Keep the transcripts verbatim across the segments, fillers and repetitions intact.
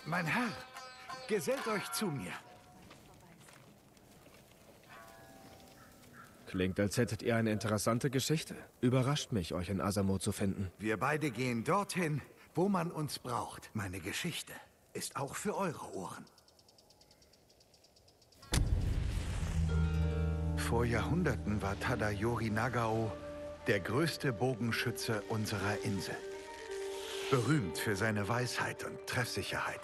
Mein Herr, gesellt euch zu mir. Klingt, als hättet ihr eine interessante Geschichte. Überrascht mich, euch in Asamo zu finden. Wir beide gehen dorthin, wo man uns braucht. Meine Geschichte ist auch für eure Ohren. Vor Jahrhunderten war Tadayori Nagao der größte Bogenschütze unserer Insel. Berühmt für seine Weisheit und Treffsicherheit.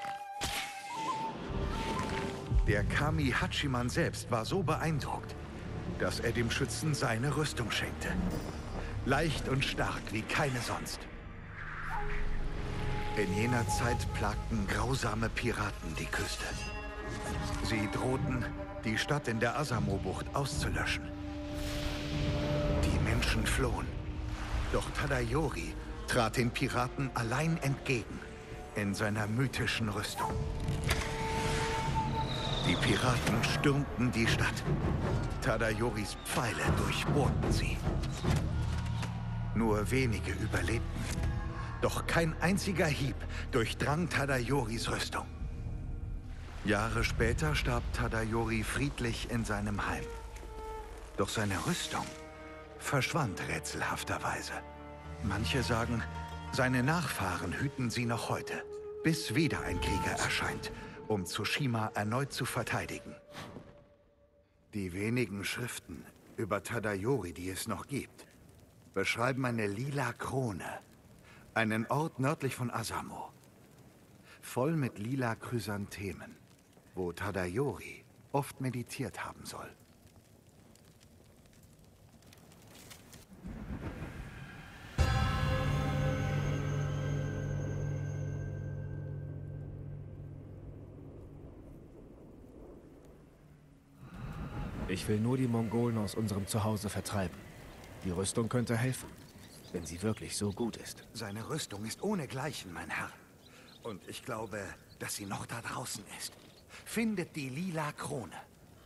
Der Kami Hachiman selbst war so beeindruckt, dass er dem Schützen seine Rüstung schenkte. Leicht und stark wie keine sonst. In jener Zeit plagten grausame Piraten die Küste. Sie drohten, die Stadt in der Asamo-Bucht auszulöschen. Die Menschen flohen. Doch Tadayori trat den Piraten allein entgegen, in seiner mythischen Rüstung. Die Piraten stürmten die Stadt. Tadayoris Pfeile durchbohrten sie. Nur wenige überlebten. Doch kein einziger Hieb durchdrang Tadayoris Rüstung. Jahre später starb Tadayori friedlich in seinem Heim. Doch seine Rüstung verschwand rätselhafterweise. Manche sagen, seine Nachfahren hüten sie noch heute, bis wieder ein Krieger erscheint, um Tsushima erneut zu verteidigen. Die wenigen Schriften über Tadayori, die es noch gibt, beschreiben eine lila Krone, einen Ort nördlich von Asamo, voll mit lila Chrysanthemen, wo Tadayori oft meditiert haben soll. Ich will nur die Mongolen aus unserem Zuhause vertreiben. Die Rüstung könnte helfen, wenn sie wirklich so gut ist. Seine Rüstung ist ohnegleichen, mein Herr. Und ich glaube, dass sie noch da draußen ist. Findet die lila Krone.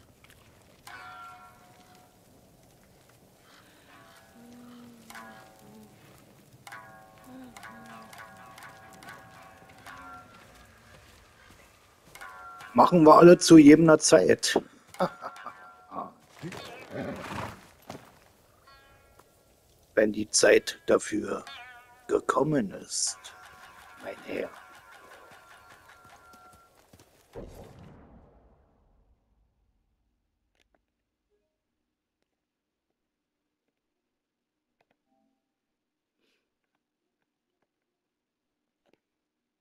Machen wir alle zu jener Zeit. Wenn die Zeit dafür gekommen ist, mein Herr.